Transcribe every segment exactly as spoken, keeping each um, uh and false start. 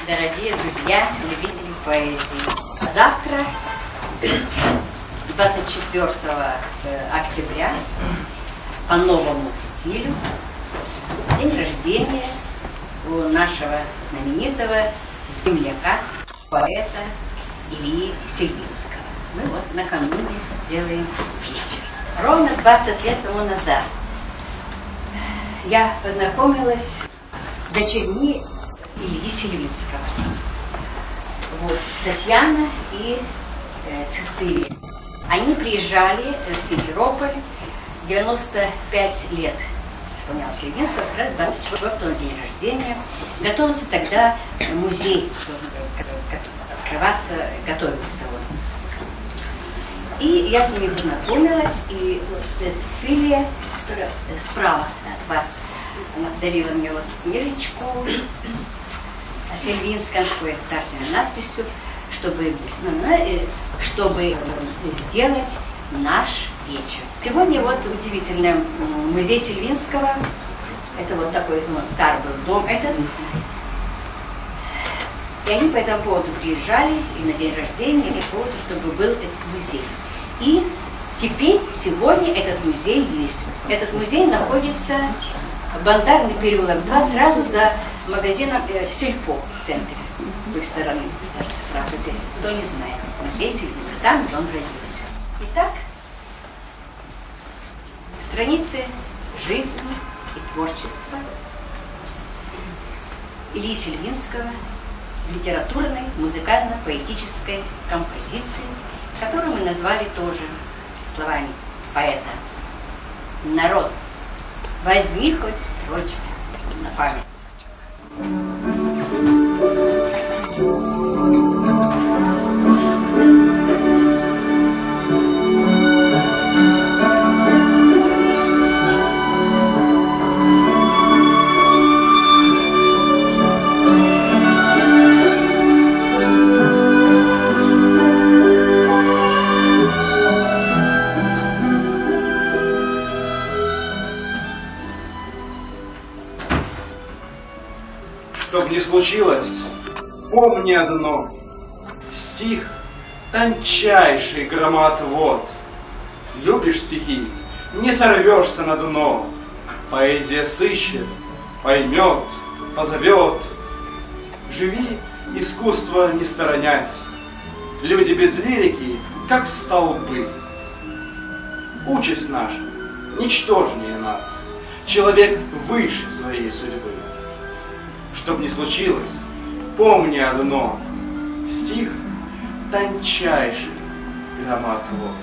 дорогие друзья, любители поэзии. Завтра, двадцать четвёртого октября, по новому стилю, день рождения у нашего знаменитого земляка, поэта Ильи Сильвинского. Мы вот накануне делаем вечер. Ровно двадцать лет тому назад я познакомилась с дочерьми Ильи Сильвинского. Вот, Татьяна и э, Цицилия. Они приезжали в Симферополь, девяносто пять лет исполнялся Сильвинского, как раз двадцать четвёртого день рождения. Готовился тогда музей, открываться, готовился он. И я с ними познакомилась, и вот Цицилия, которая справа от вас, она дарила мне вот книжечку о Сильвинском, такой торжественной надписью, чтобы, чтобы сделать наш вечер. Сегодня вот удивительный музей Сильвинского. Это вот такой ну, старый был дом этот. И они по этому поводу приезжали и на день рождения, и по поводу, чтобы был этот музей. И теперь, сегодня этот музей есть. Этот музей находится в Бандарный переулок два, сразу за магазином э, Сельпо в центре, с той стороны. Сразу здесь. Кто не знает, музей Сильвинского, там, где он родился. Итак, страницы жизни и творчества Ильи Сильвинского в литературной, музыкально-поэтической композиции, которую мы назвали тоже словами поэта. Народ, возьми хоть строчку на память. Чтоб не случилось, помни одно: стих — тончайший громоотвод. Любишь стихи — не сорвешься на дно. Поэзия сыщет, поймет, позовет. Живи, искусство не сторонясь. Люди без лирики, как столбы. Участь наша ничтожнее нас. Человек выше своей судьбы. Чтоб не случилось, помни одно: стих — тончайший громоотвод.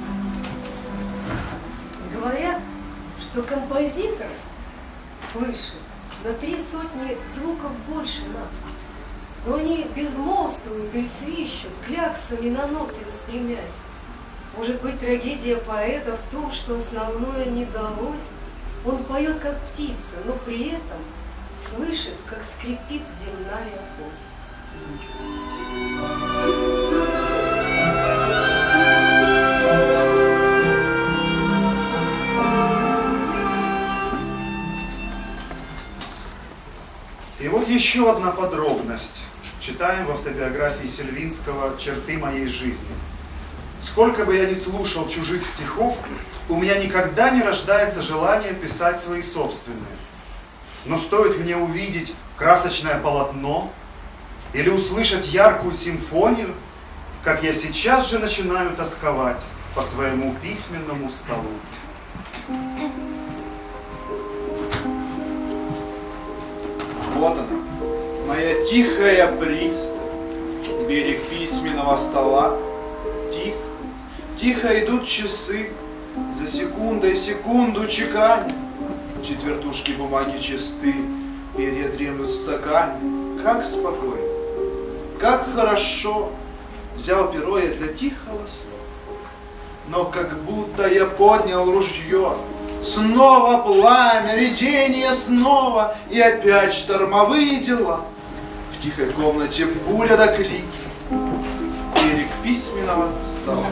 Говорят, что композитор слышит на три сотни звуков больше нас, но они безмолвствуют или свищут, кляксами на ноты устремясь. Может быть, трагедия поэта в том, что основное не далось. Он поет, как птица, но при этом слышит, как скрипит земная ось. И вот еще одна подробность. Читаем в автобиографии Сильвинского «Черты моей жизни». Сколько бы я ни слушал чужих стихов, у меня никогда не рождается желание писать свои собственные. Но стоит мне увидеть красочное полотно или услышать яркую симфонию, как я сейчас же начинаю тосковать по своему письменному столу. Вот она, моя тихая пристань, берег письменного стола. Тихо, тихо идут часы, за секундой секунду чеканя. Четвертушки бумаги чисты, перья дремлют в стакане. Как спокойно, как хорошо. Взял перо я для тихого слова, но как будто я поднял ружье. Снова пламя, видение снова, и опять штормовые дела. В тихой комнате пуля до крики, берег письменного стола.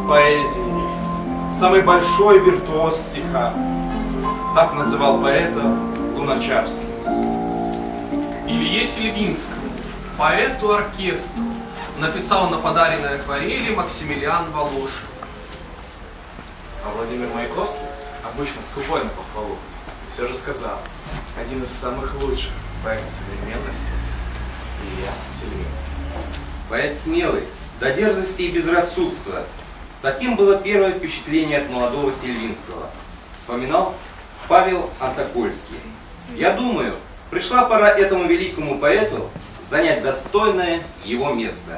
поэзии, самый большой виртуоз стиха. Так называл поэта Луначарский. Илье Сильвинскому, поэту-оркестру, написал на подаренной акварели Максимилиан Волошин. А Владимир Маяковский, обычно скупой на похвалу, все же сказал, один из самых лучших поэтов современности Илья Сильвинский. Поэт смелый, до дерзости и безрассудства. Таким было первое впечатление от молодого Сильвинского. Вспоминал Павел Антокольский. Я думаю, пришла пора этому великому поэту занять достойное его место.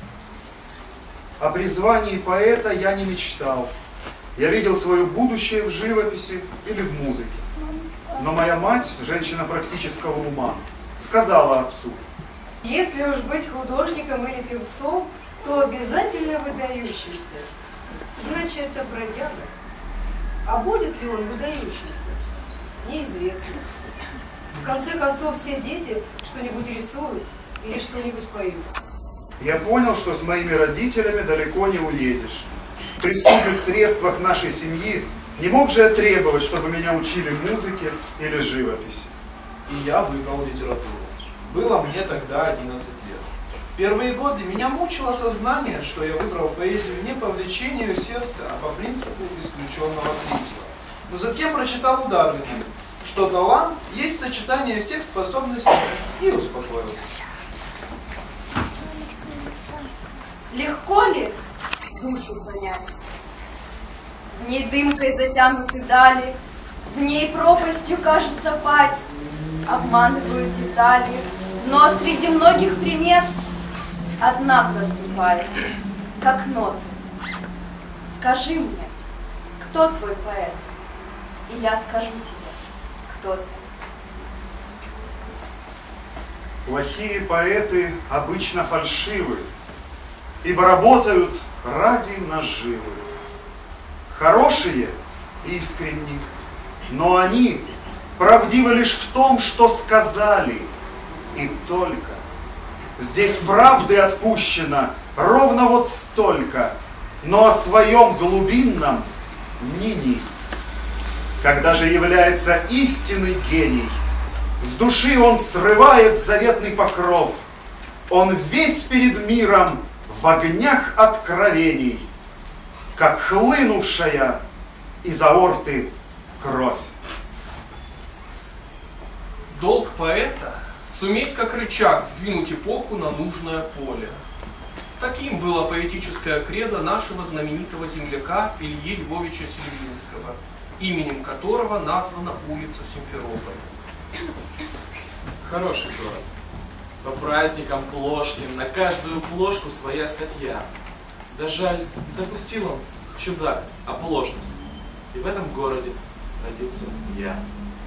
О призвании поэта я не мечтал. Я видел свое будущее в живописи или в музыке. Но моя мать, женщина практического ума, сказала отцу: если уж быть художником или певцом, то обязательно выдающимся. Иначе это бродяга. А будет ли он выдающимся? Неизвестно. В конце концов, все дети что-нибудь рисуют или что-нибудь поют. Я понял, что с моими родителями далеко не уедешь. При скудных средствах нашей семьи не мог же я требовать, чтобы меня учили музыке или живописи. И я выбрал литературу. Было мне тогда одиннадцать лет. Первые годы меня мучило сознание, что я выбрал поэзию не по влечению сердца, а по принципу исключенного третьего. Но затем прочитал у Дарвина, что талант есть сочетание всех способностей, и успокоился. Легко ли душу понять? В ней дымкой затянуты дали, в ней пропастью кажется падь, обманывают детали, но среди многих примет одна проступает, как нота. Скажи мне, кто твой поэт, и я скажу тебе, кто ты. Плохие поэты обычно фальшивы, ибо работают ради наживы. Хорошие искренни, но они правдивы лишь в том, что сказали, и только. Здесь правды отпущено ровно вот столько, но о своем глубинном ни-ни. Когда же является истинный гений, с души он срывает заветный покров, он весь перед миром в огнях откровений, как хлынувшая из аорты кровь. Долг поэта — суметь как рычаг сдвинуть эпоху на нужное поле. Таким было поэтическое кредо нашего знаменитого земляка Ильи Львовича Сильвинского, именем которого названа улица в Симферополе. Хороший город. По праздникам Плошкин, на каждую плошку своя статья. Да жаль, допустил он, чудак, оплошность. И в этом городе родился я.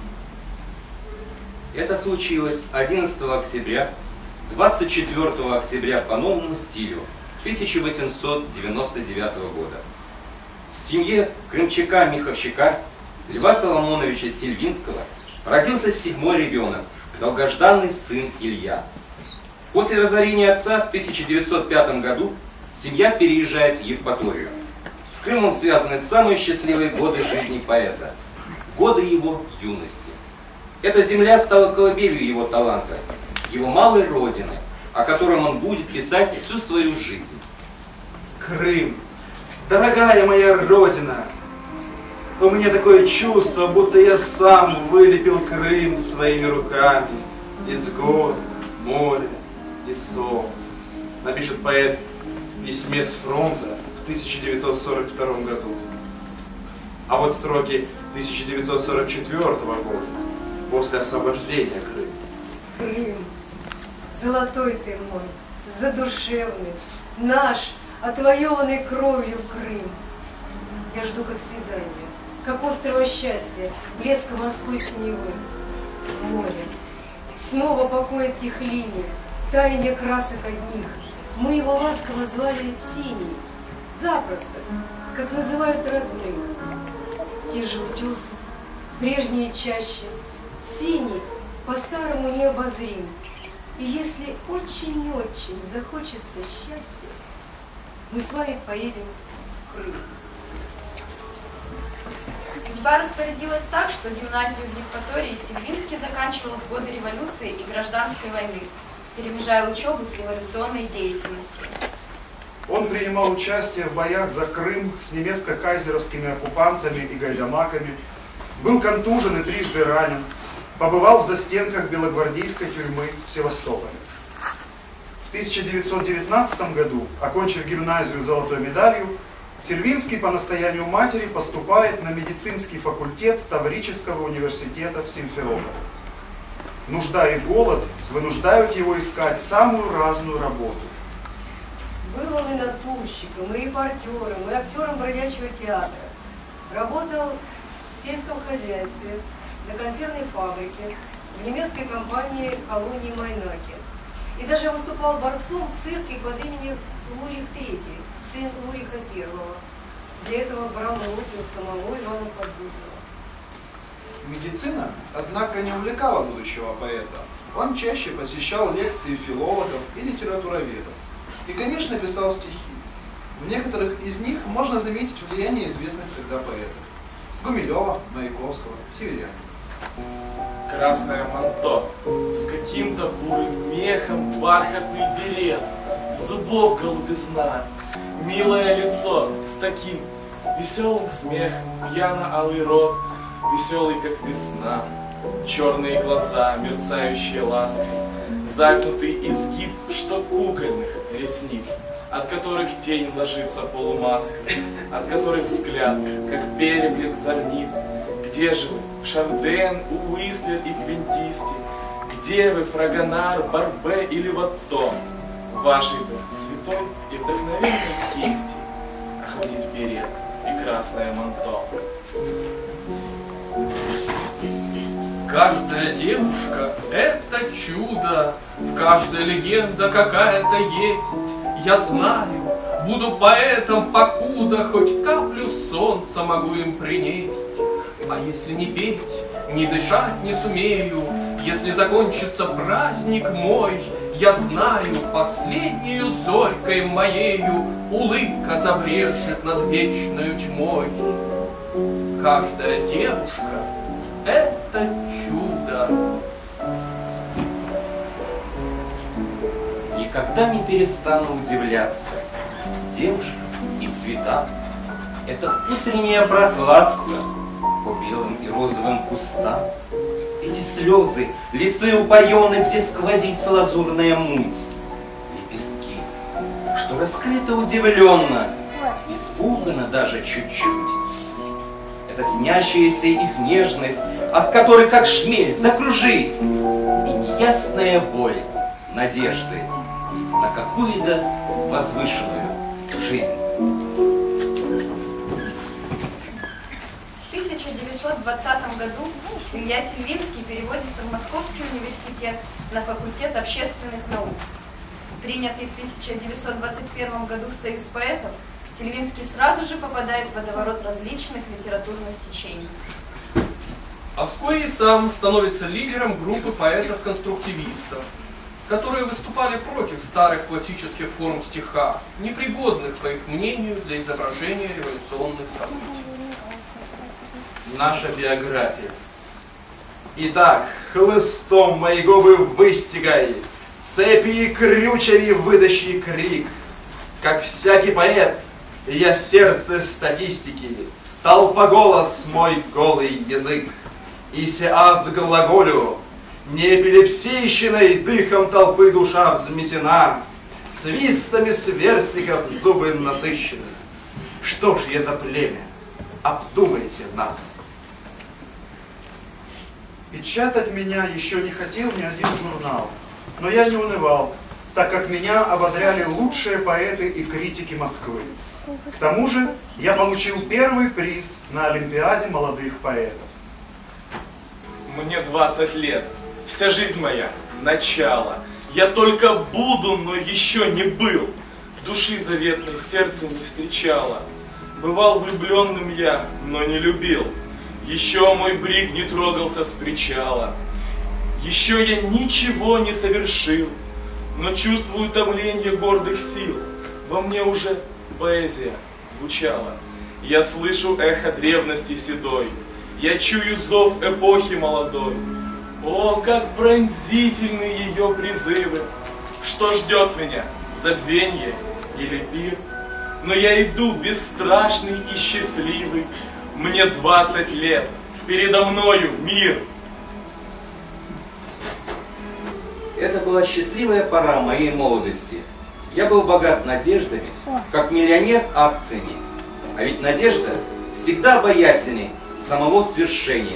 Это случилось одиннадцатого октября, двадцать четвёртого октября по новому стилю тысяча восемьсот девяносто девятого года. В семье крымчака-меховщика Льва Соломоновича Сильвинского родился седьмой ребенок, долгожданный сын Илья. После разорения отца в тысяча девятьсот пятом году семья переезжает в Евпаторию. С Крымом связаны самые счастливые годы жизни поэта, годы его юности. Эта земля стала колыбелью его таланта, его малой родины, о котором он будет писать всю свою жизнь. Крым, дорогая моя родина, у меня такое чувство, будто я сам вылепил Крым своими руками из гор, моря и солнца, напишет поэт в письме с фронта в тысяча девятьсот сорок втором году. А вот строки тысяча девятьсот сорок четвёртого года, после освобождения Крыма. Крым, золотой ты мой, задушевный, наш, отвоеванный кровью Крым. Я жду как свидания, как острого счастья, блеска морской синевы. Море, снова покоит тих линия, таяние красок одних. Мы его ласково звали Синий, запросто, как называют родных. Те же утесы, прежние чаще, Синий по-старому необозрим. И если очень-очень захочется счастья, мы с вами поедем Крым. Судьба распорядилась так, что гимназию в Евпатории Сильвинский заканчивал в годы революции и гражданской войны, перемежая учебу с революционной деятельностью. Он принимал участие в боях за Крым с немецко-кайзеровскими оккупантами и гайдамаками, был контужен и трижды ранен, побывал в застенках белогвардейской тюрьмы в Севастополе. В тысяча девятьсот девятнадцатом году, окончив гимназию золотой медалью, Сильвинский по настоянию матери поступает на медицинский факультет Таврического университета в Симферополе. Нужда и голод вынуждают его искать самую разную работу. Был он и натурщиком, и репортером, и актером бродячего театра. Работал в сельском хозяйстве, на консервной фабрике, в немецкой компании колонии Майнаки. И даже выступал борцом в цирке под именем Лурих третий, сын Луриха первого. Для этого брал на руки у самого Ивана Поддубного. Медицина, однако, не увлекала будущего поэта. Он чаще посещал лекции филологов и литературоведов. И, конечно, писал стихи. В некоторых из них можно заметить влияние известных тогда поэтов. Гумилева, Маяковского, Северянина. Красное манто, с каким-то бурым мехом бархатный берет, зубов голубизна, милое лицо с таким веселым смехом, пьяно-алый рот, веселый, как весна, черные глаза, мерцающие лаской, загнутый изгиб, что кукольных ресниц, от которых тень ложится полумаской, от которых взгляд, как переблеск зорниц. Где же вы, Шарден, Уислер и Квинтисти? Где вы, Фрагонар, Барбе или Ватто? Вашей бы святой и вдохновенной кисти охватить берет и красное манто. Каждая девушка — это чудо, в каждой легенда какая-то есть. Я знаю, буду поэтом, покуда хоть каплю солнца могу им принесть. А если не петь, не дышать не сумею, если закончится праздник мой, я знаю, последнюю зорькой моею улыбка забрежет над вечною тьмой. Каждая девушка — это чудо. Никогда не перестану удивляться. Девушка и цвета — это утренняя прохладца по белым и розовым кустам. Эти слезы, листы упоены, где сквозится лазурная муть. Лепестки, что раскрыто удивленно, испугано даже чуть-чуть. Это снящаяся их нежность, от которой, как шмель, закружись. И неясная боль надежды на какую-то возвышенную жизнь. В тысяча девятьсот двадцатом году Илья Сильвинский переводится в Московский университет на факультет общественных наук. Принятый в тысяча девятьсот двадцать первом году в Союз поэтов, Сильвинский сразу же попадает в водоворот различных литературных течений. А вскоре и сам становится лидером группы поэтов-конструктивистов, которые выступали против старых классических форм стиха, непригодных, по их мнению, для изображения революционных событий. Наша биография. Итак, хлыстом мои губы выстигай, цепи и крючеви выдащи крик. Как всякий поэт, я сердце статистики, толпоголос мой голый язык. И сеаз глаголю, не эпилепсийщиной дыхом толпы душа взметена, свистами сверстников зубы насыщены. Что ж я за племя? Обдумайте нас. Печатать меня еще не хотел ни один журнал, но я не унывал, так как меня ободряли лучшие поэты и критики Москвы. К тому же я получил первый приз на Олимпиаде молодых поэтов. Мне двадцать лет, вся жизнь моя — начало. Я только буду, но еще не был. Души заветной сердце не встречало. Бывал влюбленным я, но не любил. Еще мой бриг не трогался с причала. Еще я ничего не совершил, но чувствую томление гордых сил. Во мне уже поэзия звучала. Я слышу эхо древности седой, я чую зов эпохи молодой. О, как пронзительны ее призывы! Что ждет меня, забвенье или пир? Но я иду бесстрашный и счастливый. Мне двадцать лет, передо мною мир. Это была счастливая пора моей молодости. Я был богат надеждами, как миллионер акциями. А ведь надежда всегда обаятельней самого свершения.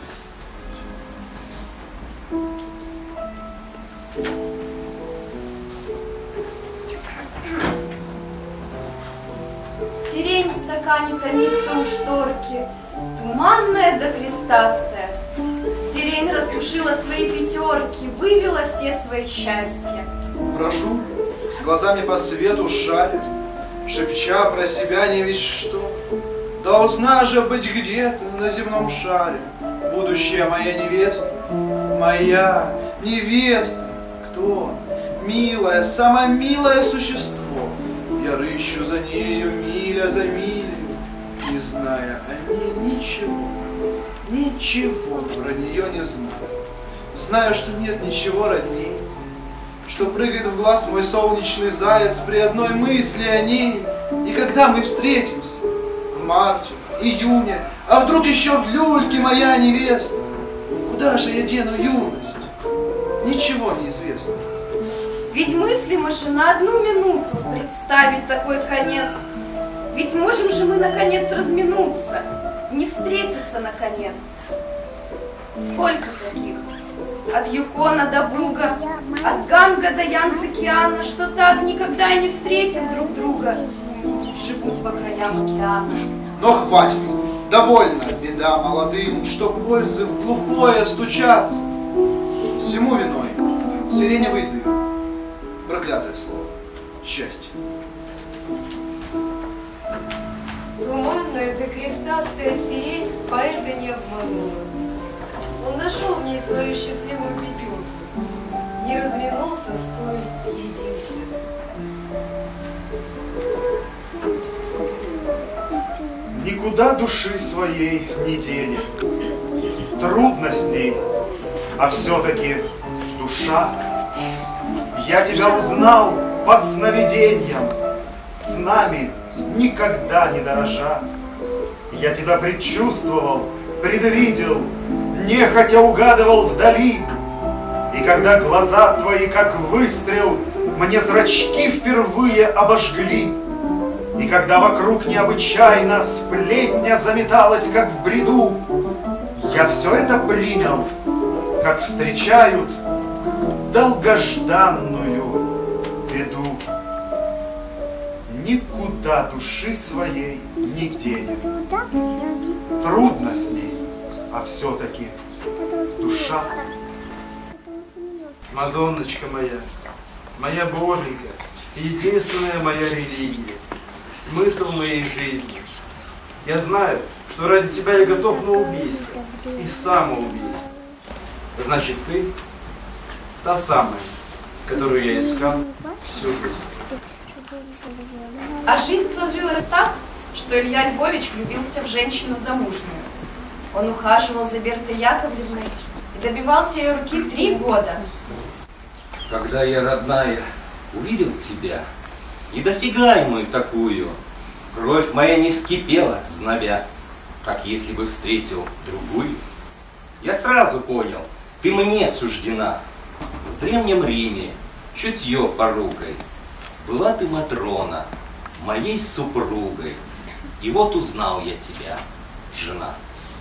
Сирень в стакане томится у шторки, туманная да хрестастая. Сирень распушила свои пятерки, вывела все свои счастья. Брожу, глазами по свету шаря, шепча про себя не весь что. Должна же быть где-то на земном шаре будущая моя невеста, моя невеста. Кто? Милое, самое милое существо. Я рыщу за нею миля за милей, не зная о ней ничего, ничего про нее не знаю. Знаю, что нет ничего родней, что прыгает в глаз мой солнечный заяц при одной мысли о ней. И когда мы встретимся, в марте, июне, а вдруг еще в люльке моя невеста, куда же я дену юность? Ничего не известно. Ведь мыслимо же на одну минуту представить такой конец. Ведь можем же мы наконец разминуться, не встретиться наконец. Сколько таких? От Юкона до Буга, от Ганга до Янцзекиана, что так никогда и не встретив друг друга, живут по краям океана. Но хватит, довольно, беда молодым, что пользы в глухое стучаться. Всему виной сиреневый дым, проклятое слово, счастье. Туманная да крестастая сирень поэта не обманула. Он нашел в ней свою счастливую пятерку, не разминулся с той единственной. Никуда души своей не денет. Трудно с ней, а все-таки душа. Я тебя узнал по сновидениям, с нами никогда не дорожа. Я тебя предчувствовал, предвидел, нехотя угадывал вдали. И когда глаза твои, как выстрел, мне зрачки впервые обожгли, и когда вокруг необычайно сплетня заметалась, как в бреду, я все это принял, как встречают долгожданную беду. Никуда души своей не денет. Трудно с ней, а все-таки душа. Мадонночка моя, моя боженька, единственная моя религия, смысл моей жизни. Я знаю, что ради тебя я готов на убийство и самоубийство. Значит, ты та самая, которую я искал всю жизнь. А жизнь сложилась так, что Илья Львович влюбился в женщину замужнюю. Он ухаживал за Бертой Яковлевной и добивался ее руки три года. Когда я, родная, увидел тебя, недосягаемую такую, кровь моя не вскипела, знобя, как если бы встретил другую. Я сразу понял, ты мне суждена. В древнем Риме чутье порукой была ты Матрона, моей супругой. И вот узнал я тебя, жена.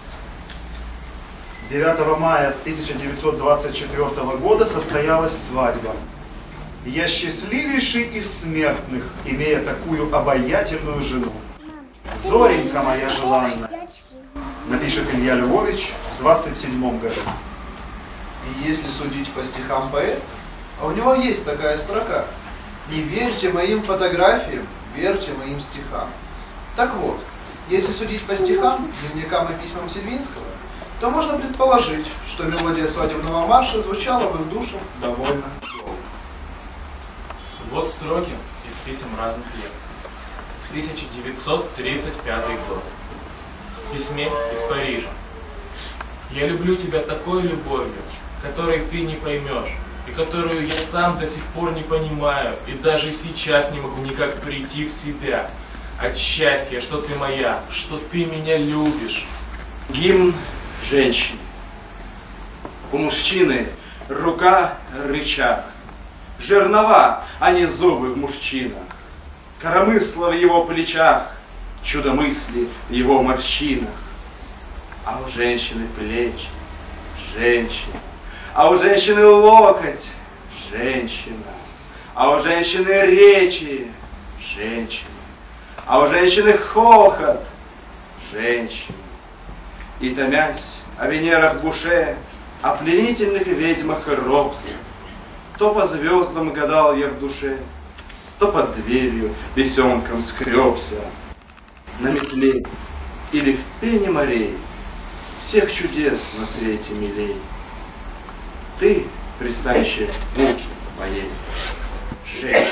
девятого мая тысяча девятьсот двадцать четвёртого года состоялась свадьба. Я счастливейший из смертных, имея такую обаятельную жену. Зоренька моя желанная, напишет Илья Львович в двадцать седьмом году. И если судить по стихам поэта, а у него есть такая строка: «Не верьте моим фотографиям, верьте моим стихам». Так вот, если судить по стихам, дневникам и письмам Сильвинского, то можно предположить, что мелодия свадебного марша звучала в их душах довольно долго. Вот строки из писем разных лет. тысяча девятьсот тридцать пятый год. В письме из Парижа. Я люблю тебя такой любовью, которой ты не поймешь, и которую я сам до сих пор не понимаю, и даже сейчас не могу никак прийти в себя. От счастья, что ты моя, что ты меня любишь. Гимн женщине. У мужчины рука рычаг. Жернова, а не зубы в мужчинах. Коромысло в его плечах, чудо мысли в его морщинах. А у женщины плечи, женщина. А у женщины локоть, женщина. А у женщины речи, женщина. А у женщины хохот, женщина. И томясь о Венерах Буше, о пленительных ведьмах Робса, то по звездам гадал я в душе, то под дверью бесенком скребся. На метле или в пене морей всех чудес на свете милей. Ты, пристанище муки моей, женщина.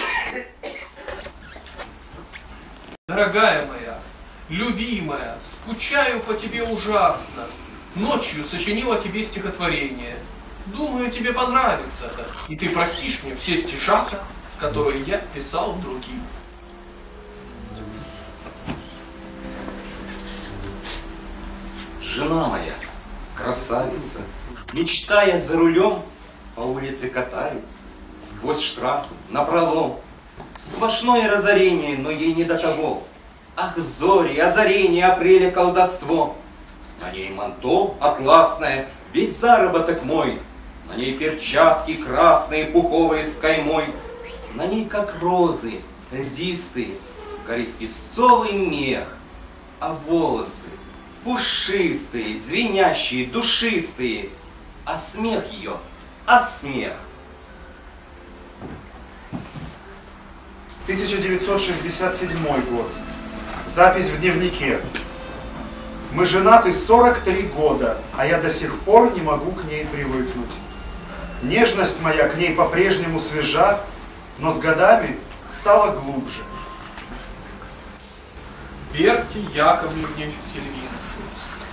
Дорогая моя, любимая, скучаю по тебе ужасно. Ночью сочинила тебе стихотворение. Думаю, тебе понравится это, и ты простишь мне все стишата, которые я писал другим. Жена моя, красавица, мечтая за рулем, по улице катается, сквозь штрафы, напролом. Сплошное разорение, но ей не до того. Ах, зори, озарение, апреля колдовство. На ней манто атласное, весь заработок мой. На ней перчатки красные, пуховые с каймой. На ней, как розы, льдистые, горит песцовый мех. А волосы пушистые, звенящие, душистые. А смех ее, а смех. тысяча девятьсот шестьдесят седьмой год. Запись в дневнике. Мы женаты сорок три года, а я до сих пор не могу к ней привыкнуть. Нежность моя к ней по-прежнему свежа, но с годами стала глубже. Берте Яковлевне Сильвинской.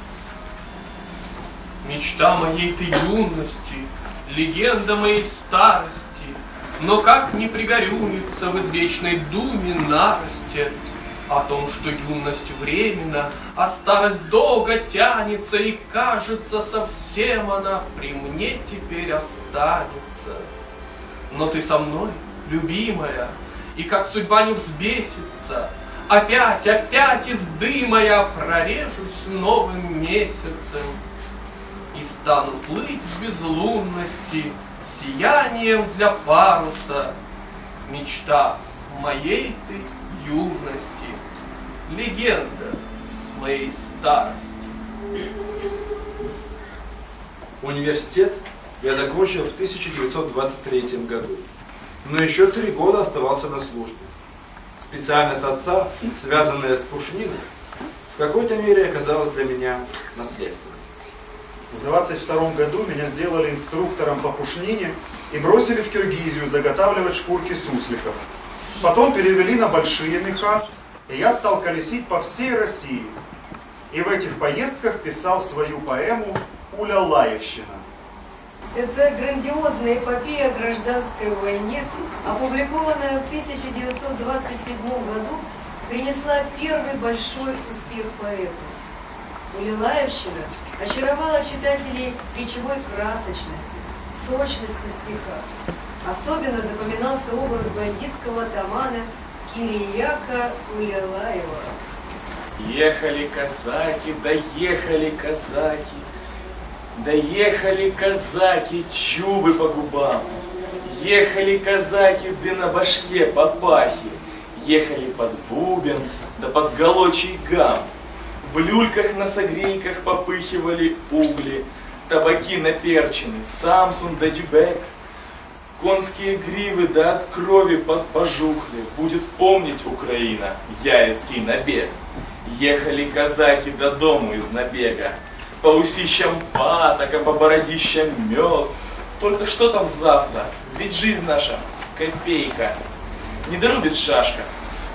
Мечта моей ты юности, легенда моей старости, но как не пригорюнится в извечной думе нарости о том, что юность временна, а старость долго тянется, и кажется, совсем она при мне теперь останется. Но ты со мной, любимая, и как судьба не взбесится, опять, опять из дыма я прорежусь новым месяцем и стану плыть в безлунности сиянием для паруса. Мечта моей ты юности, легенда моей старости. Университет я закончил в тысяча девятьсот двадцать третьем году, но еще три года оставался на службе. Специальность отца, связанная с пушниной, в какой-то мере оказалась для меня наследством. В двадцать втором году меня сделали инструктором по пушнине и бросили в Киргизию заготавливать шкурки сусликов. Потом перевели на большие меха, и я стал колесить по всей России. И в этих поездках писал свою поэму «Улялаевщина». Это грандиозная эпопея о гражданской войне, опубликованная в тысяча девятьсот двадцать седьмом году, принесла первый большой успех поэту. Улялаевщина очаровала читателей речевой красочностью, сочностью стиха. Особенно запоминался образ бандитского атамана Кирияка Улялаева. Ехали казаки, доехали казаки, доехали казаки, чубы по губам. Ехали казаки, да на башке папахи, ехали под бубен, да под голочий гам. В люльках на согрейках попыхивали угли, табаки наперчены, Самсун да Дюбек. Конские гривы да от крови пожухли, будет помнить Украина яицкий набег. Ехали казаки до дому из набега, по усищам паток, а по бородищам мед. Только что там завтра, ведь жизнь наша копейка. Не дорубит шашка,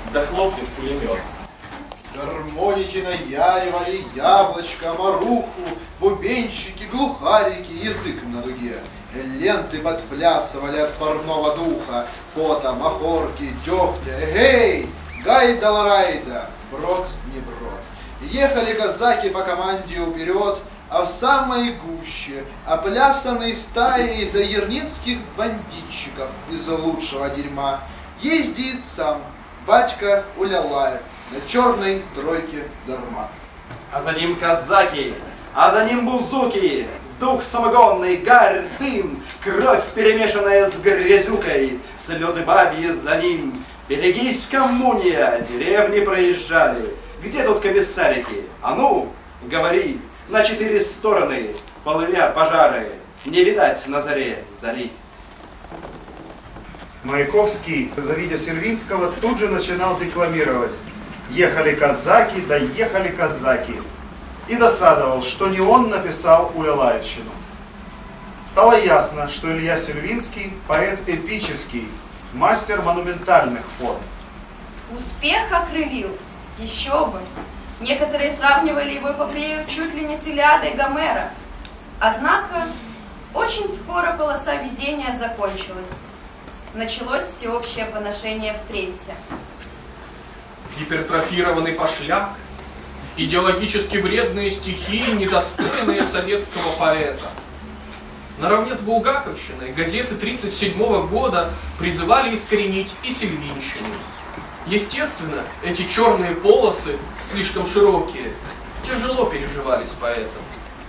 да хлопнет пулемет. Гармоники наяривали яблочко, маруху, бубенчики, глухарики, язык на дуге. Ленты подплясывали от парного духа, пота, махорки, дегтя. Эй, гайда-ларайда, брод не брод. Ехали казаки по команде уперед, а в самой гуще оплясанной стаей заерницких бандитчиков из лучшего дерьма ездит сам батька Улялаев на черной тройке дарма. А за ним казаки, а за ним бузуки, дух самогонный, гарь, дым, кровь, перемешанная с грязюкой, слезы бабьи за ним. Берегись, коммуния, деревни проезжали. Где тут комиссарики? А ну, говори, на четыре стороны, полымя пожары, не видать на заре зари. Маяковский, завидя Сельвинского, тут же начинал декламировать: «Ехали казаки, да ехали казаки», и досадовал, что не он написал Улялаевщину. Стало ясно, что Илья Сельвинский – поэт эпический, мастер монументальных форм. Успех окрылил, еще бы. Некоторые сравнивали его эпопею чуть ли не с Илиадой Гомера. Однако, очень скоро полоса везения закончилась. Началось всеобщее поношение в прессе. Гипертрофированный пошляк, идеологически вредные стихи, недостойные советского поэта. Наравне с булгаковщиной газеты тридцать седьмого года призывали искоренить и сельвинщину. Естественно, эти черные полосы, слишком широкие, тяжело переживались поэтом.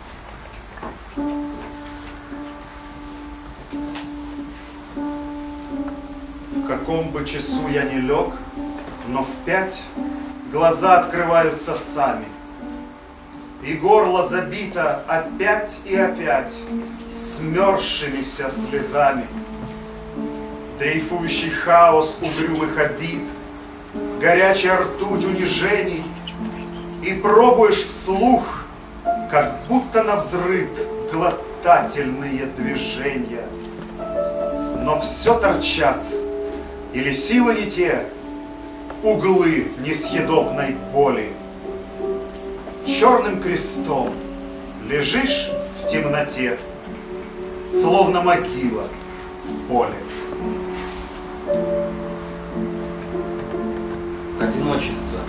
В каком бы часу я ни лег, но в пять глаза открываются сами, и горло забито опять и опять смерзшимися слезами. Дрейфующий хаос угрюмых обид, горячая ртуть унижений, и пробуешь вслух, как будто навзрыд, глотательные движения. Но все торчат, или силы не те, углы несъедобной боли. Черным крестом лежишь в темноте, словно могила в поле. Одиночество.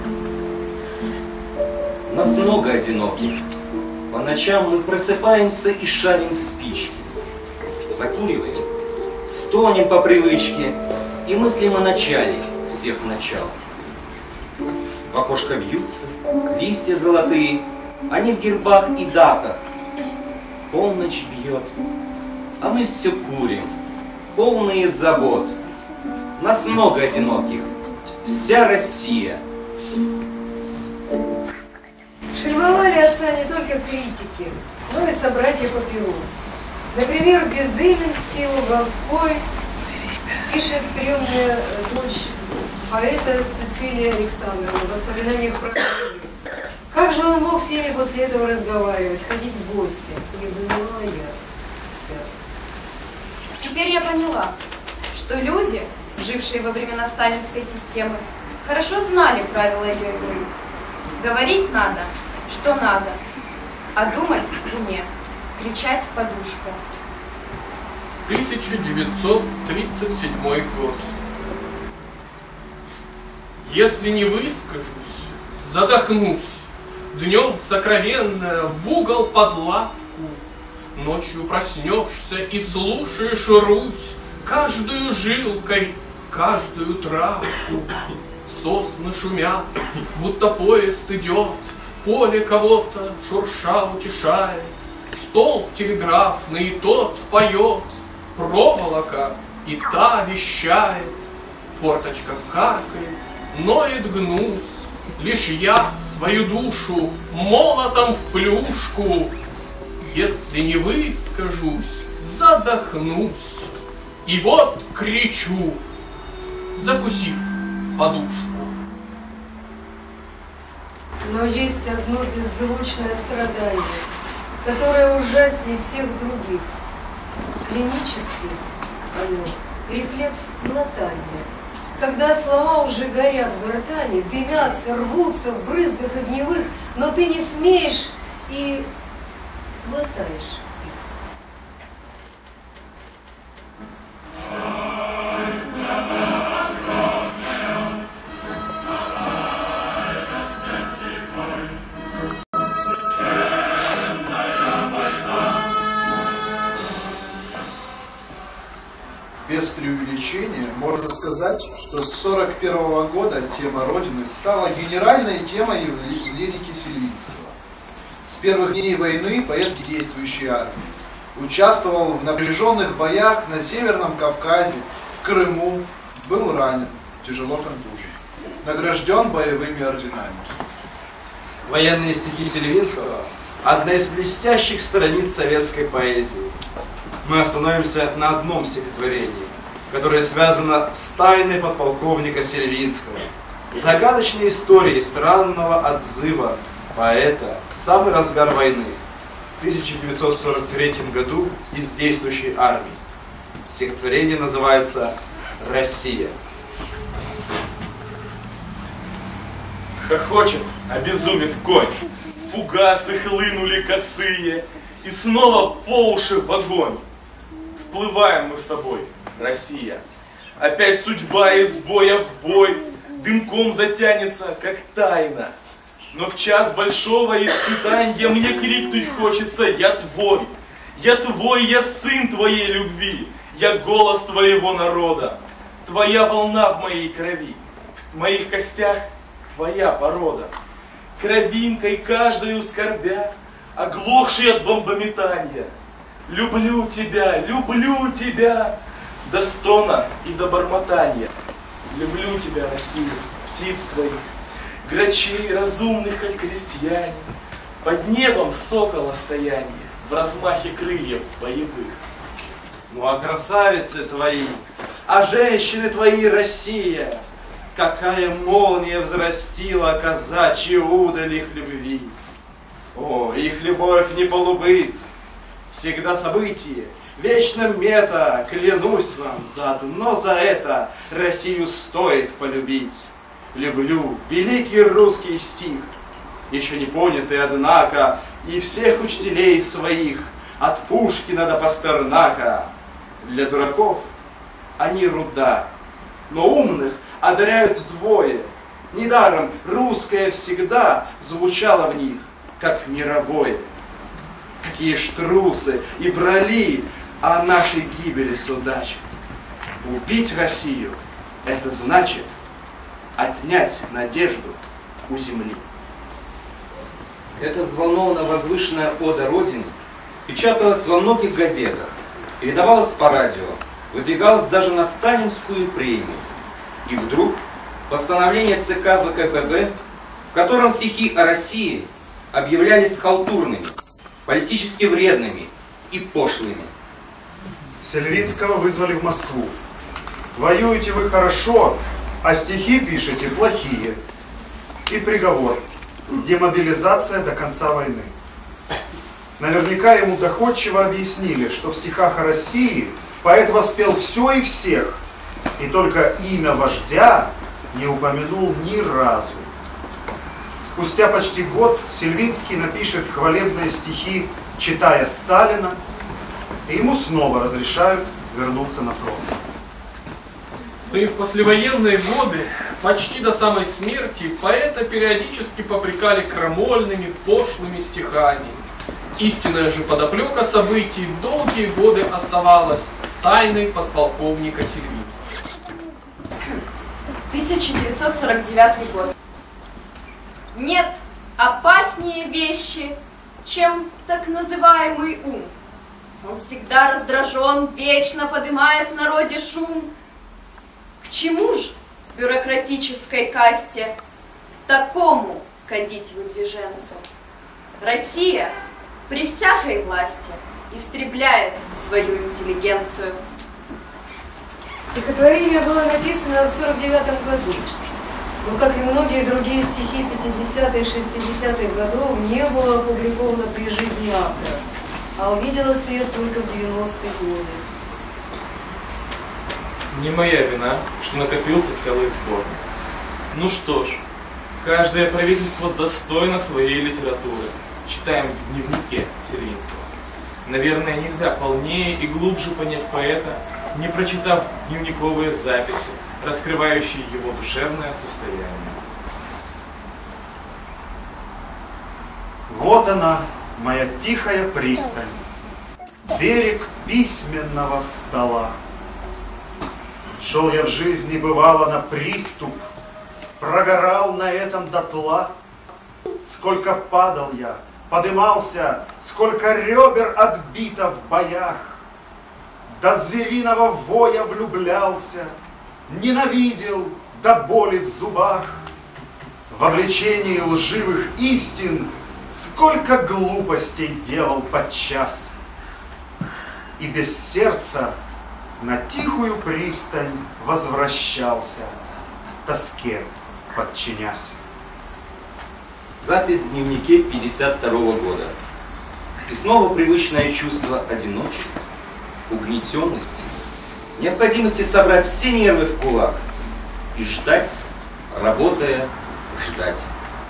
Нас много одиноких. По ночам мы просыпаемся и шарим спички. Закуриваем, стонем по привычке и мыслим о начале всех начал. В окошко бьются листья золотые, они в гербах и датах. Полночь бьет, а мы все курим, полные забот. Нас много одиноких, вся Россия. Шельмовали отца не только критики, но и собратья по перу. Например, Безыменский, Луговской, пишет приемная дочь поэта Цицилия Александровна в воспоминаниях про Кремль. Как же он мог с ними после этого разговаривать, ходить в гости? Не поняла я. Теперь я поняла, что люди, жившие во времена сталинской системы, хорошо знали правила ее игры. Говорить надо, что надо, а думать в уме, кричать в подушку. тысяча девятьсот тридцать седьмой год. Если не выскажусь, задохнусь, днем сокровенно в угол под лавку, ночью проснешься и слушаешь Русь каждую жилкой, каждую травку. Сосны шумят, будто поезд идет, поле кого-то шурша утешает, столб телеграфный и тот поет, проволока и та вещает, форточка каркает, ноет гнус, лишь я свою душу молотом в плюшку, если не выскажусь, задохнусь, и вот кричу, закусив подушку. Но есть одно беззвучное страдание, которое ужаснее всех других. Клинический, оно, рефлекс глотания. когда слова уже горят в гортани, дымятся, рвутся в брызгах огневых, но ты не смеешь и глотаешь. Без преувеличения можно сказать, что с сорок первого года тема Родины стала генеральной темой в лирике Сильвинского. С первых дней войны поэт действующей армии участвовал в напряженных боях на Северном Кавказе, в Крыму, был ранен, тяжело контужен, награжден боевыми орденами. Военные стихи Сильвинского – одна из блестящих страниц советской поэзии. Мы остановимся на одном стихотворении, которое связано с тайной подполковника Сильвинского, загадочной историей странного отзыва поэта в самый разгар войны в тысяча девятьсот сорок третьем году из действующей армии. Стихотворение называется «Россия». Хохочет, обезумев конь, фугасы хлынули косые, и снова по уши в огонь. Вплываем мы с тобой, Россия. Опять судьба из боя в бой дымком затянется, как тайна. Но в час большого испытания мне крикнуть хочется: я твой, я твой, я сын твоей любви, я голос твоего народа. Твоя волна в моей крови, в моих костях твоя порода. Кровинкой каждую скорбя, оглохший от бомбометания. Люблю тебя, люблю тебя, до стона и до бормотания. Люблю тебя, Россию, птиц твоих, грачей разумных, как крестьяне, под небом сокола стояние, в размахе крыльев боевых. Ну а красавицы твои, а женщины твои, Россия, какая молния взрастила казачьи удаль их любви. О, их любовь не полубыт, всегда событие, вечно мета, клянусь вам, заодно за это Россию стоит полюбить. Люблю великий русский стих, еще не понятый, однако, и всех учителей своих, от Пушкина до Пастернака. Для дураков они руда, но умных одаряют вдвое. Недаром русское всегда звучало в них, как мировое. Какие ж трусы и врали о нашей гибели судачат. Убить Россию — это значит отнять надежду у земли. Эта взволнованно возвышенная ода Родине печаталась во многих газетах, передавалась по радио, выдвигалась даже на сталинскую премию. И вдруг постановление ЦК ВКПБ, в котором стихи о России объявлялись халтурными, политически вредными и пошлыми. Сильвинского вызвали в Москву. Воюете вы хорошо, а стихи пишете плохие. И приговор. Демобилизация до конца войны. Наверняка ему доходчиво объяснили, что в стихах о России поэт воспел все и всех, и только имя вождя не упомянул ни разу. Спустя почти год Сильвинский напишет хвалебные стихи, читая Сталина, и ему снова разрешают вернуться на фронт. Но и в послевоенные годы, почти до самой смерти, поэта периодически попрекали крамольными, пошлыми стихами. Истинная же подоплека событий долгие годы оставалась тайной подполковника Сильвинского. тысяча девятьсот сорок девятый год. Нет опаснее вещи, чем так называемый ум. Он всегда раздражен, вечно поднимает в народе шум. К чему же бюрократической касте такому кадить выдвиженцу? Россия при всякой власти истребляет свою интеллигенцию. Стихотворение было написано в сорок девятом году, но, как и многие другие стихи пятидесятых и шестидесятых годов, не было опубликовано при жизни автора, а увидело свет только в девяностые годы. Не моя вина, что накопился целый сборник. Ну что ж, каждое правительство достойно своей литературы. Читаем в дневнике Сельвинского. Наверное, нельзя полнее и глубже понять поэта, не прочитав дневниковые записи, раскрывающие его душевное состояние. Вот она, моя тихая пристань, берег письменного стола. Шел я в жизни, бывало, на приступ, прогорал на этом дотла. Сколько падал я, подымался, сколько ребер отбито в боях. До звериного воя влюблялся, ненавидел до боли в зубах. В обличении лживых истин сколько глупостей делал подчас. И без сердца на тихую пристань возвращался, тоске подчинясь. Запись в дневнике пятьдесят второго года. И снова привычное чувство одиночества, угнетенности, необходимости собрать все нервы в кулак и ждать, работая, ждать.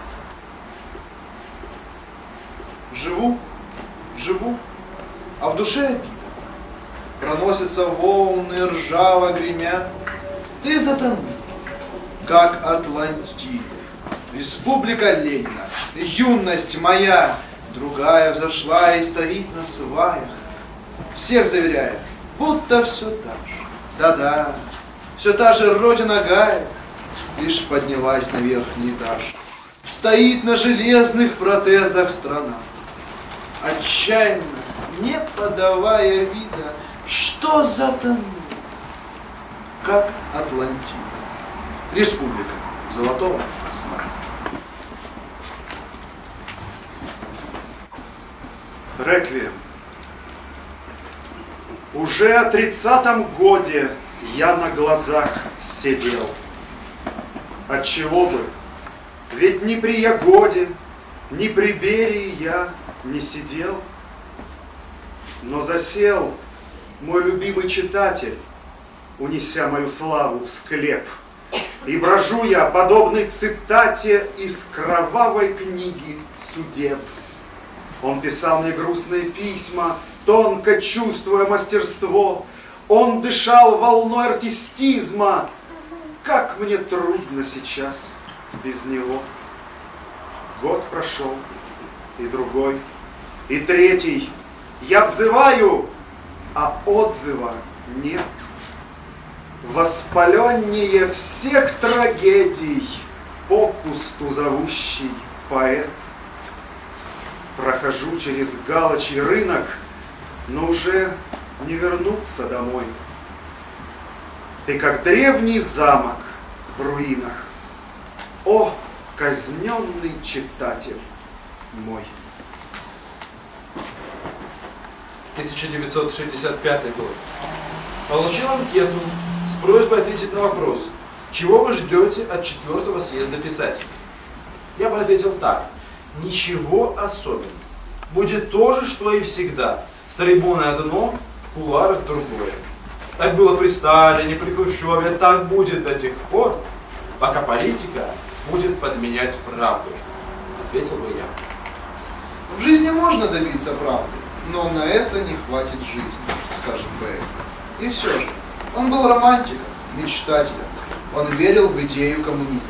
Живу, живу, а в душе обида. Проносятся волны, ржаво гремя. Ты затонул, как Атлантида. Республика Ленина, юность моя, другая взошла и стоит на сваях. Всех заверяет, будто все та же. Да-да, все та же родина Гая, лишь поднялась на верхний этаж. Стоит на железных протезах страна, отчаянно, не подавая вида, что затонул, как Атлантида. Республика золотого сна. Реквием. Уже о тридцатом годе я на глазах сидел. Отчего бы? Ведь ни при Ягоде, ни при Берии я не сидел. Но засел мой любимый читатель, унеся мою славу в склеп. И брожу я, подобный цитате из кровавой книги судеб. Он писал мне грустные письма, тонко чувствуя мастерство. Он дышал волной артистизма. Как мне трудно сейчас без него. Год прошел, и другой, и третий. Я взываю, а отзыва нет. Воспаленнее всех трагедий попусту зовущий поэт. Прохожу через галочий рынок, но уже не вернуться домой. Ты как древний замок в руинах, о, казненный читатель мой. тысяча девятьсот шестьдесят пятый год. Получил анкету с просьбой ответить на вопрос, чего вы ждете от четвертого съезда писателей. Я бы ответил так. Ничего особенного. Будет то же, что и всегда. С трибуны одно, в кулуарах другое. Так было при Сталине, при Хрущеве, так будет до тех пор, пока политика будет подменять правду. Ответил бы я. В жизни можно добиться правды, но на это не хватит жизни, скажет поэт. И все же, он был романтиком, мечтателем. Он верил в идею коммунизма.